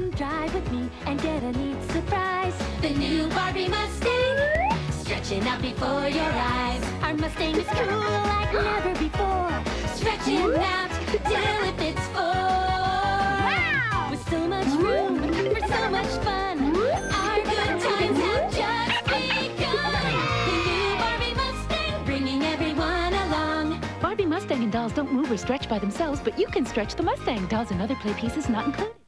Come drive with me and get a neat surprise. The new Barbie Mustang, stretching out before your eyes. Our Mustang is cool like never before, stretching out till it fits four. Wow! With so much room for so much fun, our good times have just begun. The new Barbie Mustang, bringing everyone along. Barbie Mustang and dolls don't move or stretch by themselves, but you can stretch the Mustang. Dolls and other play pieces not included.